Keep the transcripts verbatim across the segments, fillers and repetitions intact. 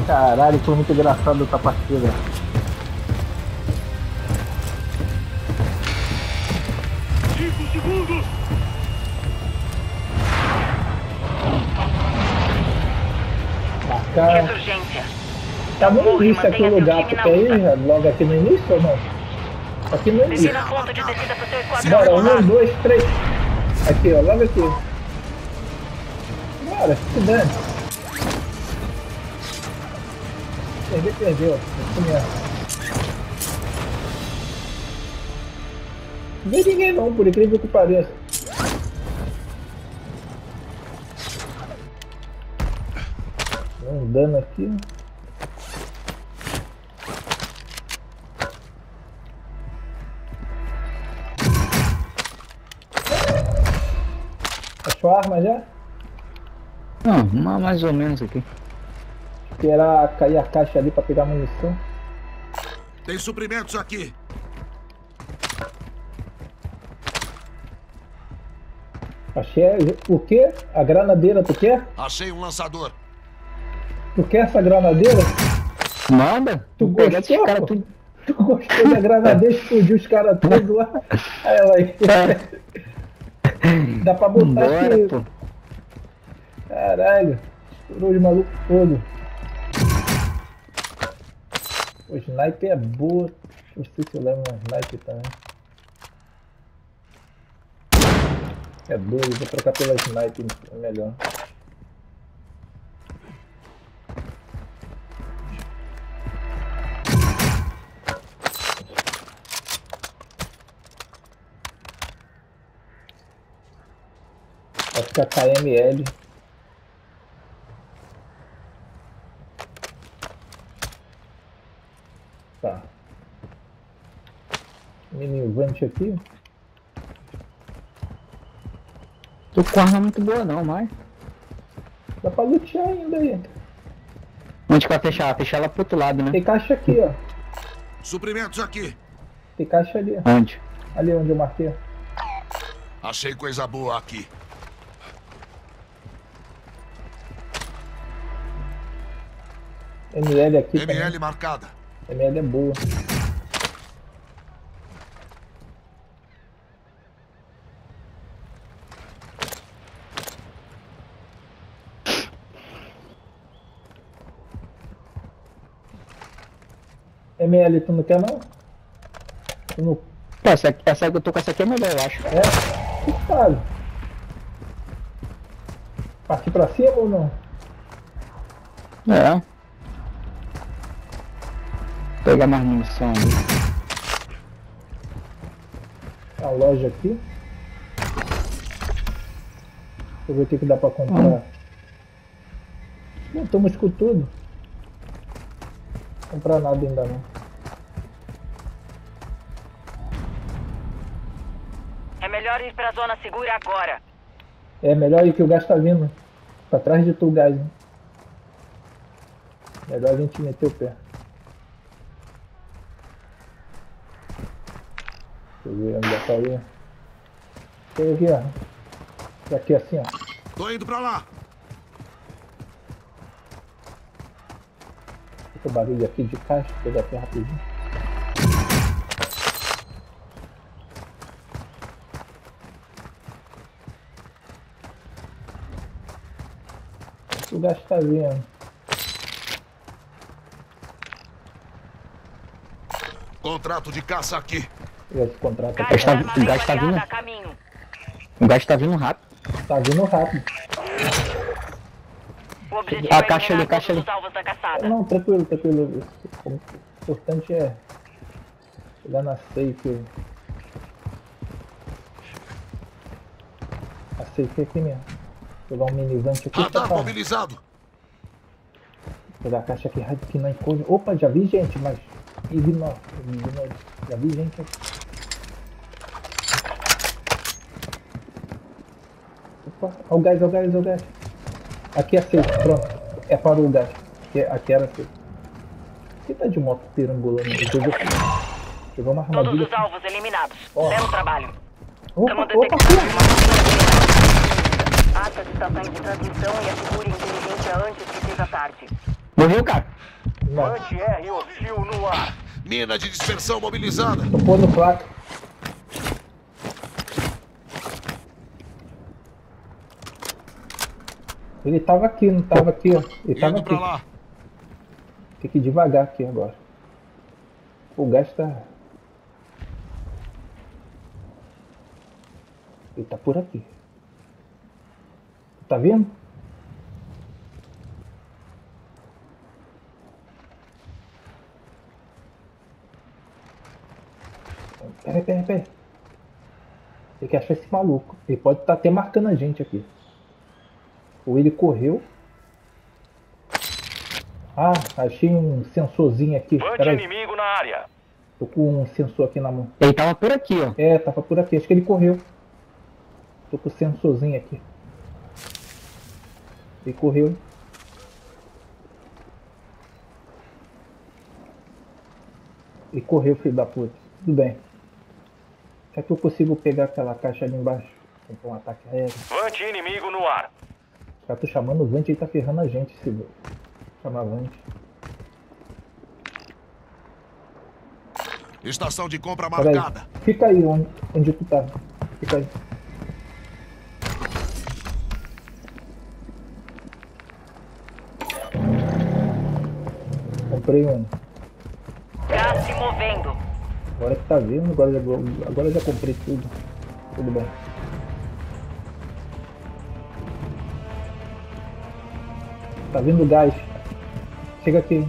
Caralho, foi muito engraçado essa partida. Cinco segundos! Marcar. Insurgência. Tá no Morre, início aqui o mantenha lugar, seu time tu na quer ir luta. já logo aqui no início ou não? Aqui no início. Defina ponto de descida pro seu esquadrão. Bora, um, dois, três. Aqui, ó, logo aqui. Bora, se dane. Perder, perdeu. Isso mesmo. Não vê ninguém não, por incrível que pareça. Um dano aqui. Achou a arma já? Não, mais ou menos aqui. Esperar cair a caixa ali pra pegar munição. Tem suprimentos aqui. Achei o quê? A granadeira, tu quer? Achei um lançador. Tu quer essa granadeira? Manda? Tu Vou pegar gostou? esses caras pô? tudo. Tu gostou da granadeira, explodiu os caras todos lá. Aí ela aí. Dá pra botar Bora, aqui. pô. Caralho. Estourou os malucos todos. O sniper é boa. Não sei se eu levo um sniper também. É doido, vou trocar pela sniper, é melhor. Vai ficar K M L. Tá. Minivante aqui. Tô com arma muito boa não, mas. Dá pra lutear ainda aí. Onde que vai fechar? Fechar lá pro outro lado, né? Tem caixa aqui, ó. Suprimentos aqui. Tem caixa ali. Onde? Ali onde eu marquei. Achei coisa boa aqui. M L aqui M L também. marcada. M L é boa. M L tu não quer não? Tu não... Pô, essa, essa que eu tô com essa aqui é melhor, eu acho. É? O que faz? Partir pra cima ou não? É. Vou pegar mais munição ali. A loja aqui. Deixa eu ver o que, que dá pra comprar. Hum. Não, estamos com tudo. Não comprar nada ainda não. É melhor ir pra zona segura agora. É melhor ir que o gás tá vindo. Pra trás de tu o gás, hein? Melhor a gente meter o pé. Deixa eu ver onde já tá aí. Tem aqui, ó. Aqui assim, ó. Tô indo pra lá. Fica o barulho aqui de caixa, vou pegar aqui rapidinho. O gás tá vindo. Contrato de caça aqui. Esse contrato Caixa aqui de tá- armamento o gás tá aliado vindo. a caminho. O gás tá vindo rápido. tá vindo rápido. O objetivo A é caixa ali, eliminar caixa todos ali. os alvos da caçada. Não, tranquilo, tranquilo. O importante é chegar na safe. A safe é aqui mesmo. Vou pegar um minivante aqui. Radar Pra... mobilizado. Pegar a caixa aqui rápido que não encontra. Opa, já vi gente, mas ignora. ignora. Já vi gente aqui. Opa, olha o gás, olha o gás, olha o gás. Aqui é safe, pronto. É para o gás. Aqui, aqui era safe. Quem tá de moto perambulando? Pegou, pegou uma Todos armadilha. os alvos eliminados. Ó. Belo trabalho. Opa, Estamos opa, detectando aqui, uma fuga. Ata as estações de transmissão e assegure a inteligência antes que seja tarde. Morreu, cara. Não. Anti-R hostil no ar. Mina de dispersão mobilizada. Tô pondo placa. Ele tava aqui, não tava aqui, ó. Ele tava Indo pra aqui. lá. Tem que ir devagar aqui agora. O gás tá... Ele tá por aqui. Tá vendo? Peraí, peraí, peraí. Tem que achar esse maluco. Ele pode estar até marcando a gente aqui. Ou ele correu. Ah, achei um sensorzinho aqui. Vante Peraí. inimigo na área. Tô com um sensor aqui na mão. Ele tava por aqui, ó. É, tava por aqui. Acho que ele correu. Tô com o sensorzinho aqui. Ele correu. Ele correu, filho da puta. Tudo bem. Será que eu consigo pegar aquela caixa ali embaixo? Comprar um ataque aéreo. Vante inimigo no ar. Já tô chamando o Vante, ele tá ferrando a gente, se chamar Vante. Estação de compra Peraí. marcada. Fica aí onde, onde tu tá. Fica aí. Comprei um. Gás se movendo. Agora que tá vendo, agora já, agora já comprei tudo. Tudo bem. Tá vindo gás. Chega aqui.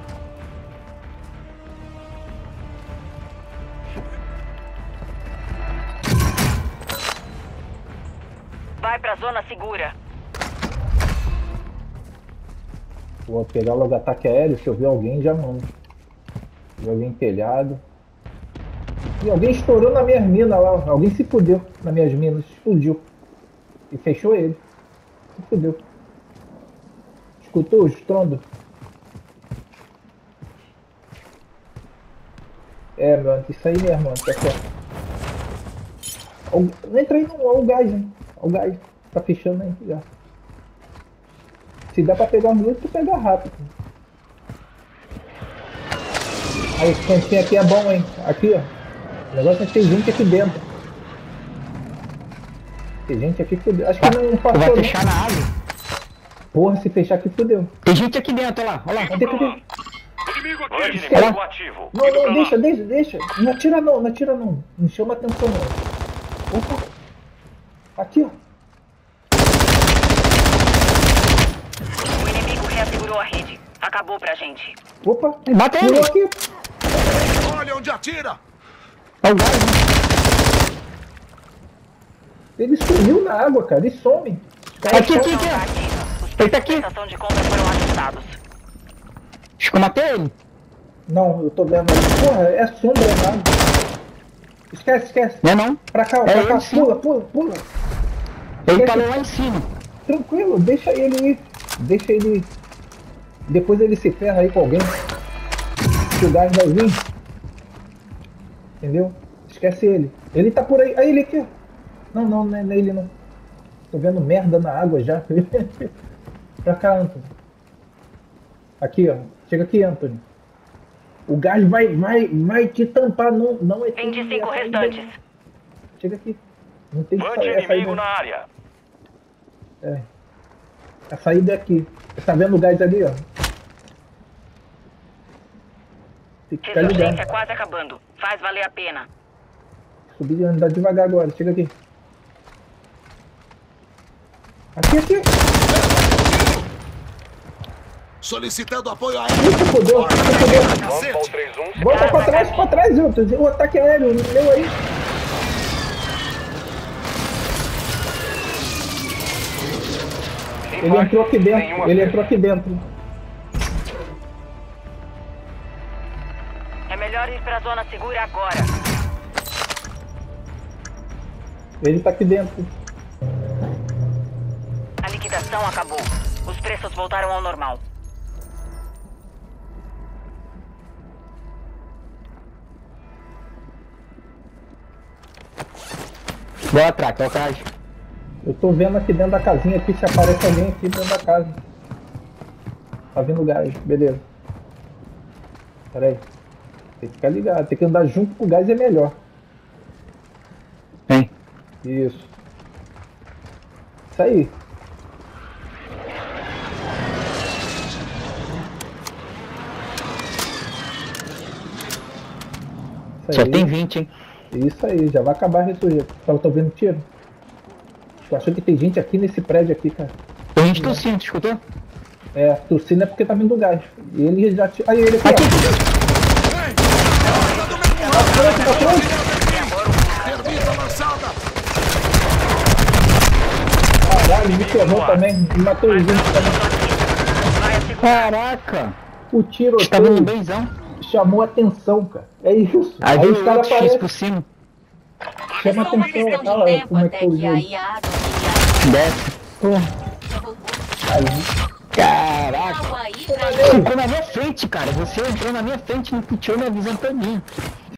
Vai pra zona segura. Vou pegar logo ataque aéreo. Se eu ver alguém, já mando. Se eu ver alguém telhado. E alguém estourou na minha mina lá. Alguém se fudeu nas minhas minas. Explodiu. E fechou ele. Se fudeu. Escutou o estrondo? É, meu, antes isso aí mesmo, mano. Tá certo. Não entra aí não, olha o gás, hein? Olha o gás. Tá fechando aí já. Se dá pra pegar um minuto, tu pega rápido. Aí, esse cantinho aqui é bom, hein? Aqui, ó. O negócio é que tem gente aqui dentro. Tem gente aqui que fudeu. Acho que não Tu passou, vai não. fechar na água. Porra, se fechar aqui fudeu. Tem gente aqui dentro, olha lá. Olha lá. Cadê, cadê? Inimigo aqui. Vante Esquece. inimigo ativo. Não, Indo não, pra deixa, lá. deixa, deixa. Não atira não, não atira não. Não chama atenção não. Opa. Aqui, ó. O inimigo reassegurou a rede. Acabou pra gente. Opa. Mata ele. Pulou aqui. Olha onde atira. É o gás, né? Ele sumiu na água, cara. Ele some. Os caras Aqui, aqui, somem. aqui, Tá ó. ativa. Os Ele tá aqui. da estação de compra foram ajustados. Acho que eu matei ele. Não, eu tô vendo ali. Porra, é sombra na água. Esquece, esquece. Não é não. Pra cá, ó, É pra cá. ele sim. Pula, pula, pula. Ele Esquece. tá lá em cima. Tranquilo, deixa ele ir. Deixa ele ir. Depois ele se ferra aí com alguém. Que o gás vai vir. Entendeu? Esquece ele. Ele tá por aí. Aí ele aqui. Não, não, não é ele não. Tô vendo merda na água já. Pra cá, Anthony. Aqui, ó. Chega aqui, Anthony. O gás vai, vai, vai te tampar. Não, não é vinte e tem cinco essa restantes. aí. Chega aqui. Não tem Vante essa, essa aí. inimigo não. na área. É. A saída é aqui. Você tá vendo o gás ali, ó? Tem que ficar ligado. Ressurgência quase acabando. Faz valer a pena. Subir e andar devagar agora. Chega aqui. Aqui, aqui. Solicitando apoio aéreo. Ih, se fodeu. Se fodeu. Vamos três um. Bota pra trás, pra trás, Hilton. O ataque aéreo. Meu aí. Ele entrou aqui dentro. Ele entrou aqui dentro. É melhor ir pra zona segura agora. Ele tá aqui dentro. A liquidação acabou. Os preços voltaram ao normal. Bora atrás, toca atrás. Eu tô vendo aqui dentro da casinha aqui se aparece alguém aqui dentro da casa. Tá vindo gás, beleza. Pera aí. Tem que ficar ligado. Tem que andar junto com o gás é melhor. Vem. Isso. Isso aí. Isso Só aí. tem vinte, hein? Isso aí, já vai acabar a ressurgir. Tava tô vendo tiro. Tu achou que tem gente aqui nesse prédio aqui, cara? Tem gente tossindo, tu escutou? É, tossindo é porque tá vindo gás. E ele já tira. Aí ele aqui, Aqui! Termita lançada! ó. Caralho, me ferrou também. Me matou os gente também. Caraca! O tiro Estava no benzão. chamou atenção, cara. É isso. Aí, Aí veio os caras outro X aparecem. por cima. Chama É só uma atenção. questão de Olha lá tempo como é até que foi o que jogo. aí a água Desce. Aí, Caraca! água aí pra Ficou na minha frente, cara. Você entrou na minha frente e não tirou minha visão pra mim.